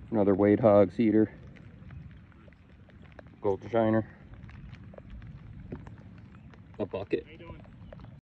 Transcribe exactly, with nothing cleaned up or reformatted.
Another Wade Hog cedar. Gold shiner. A bucket.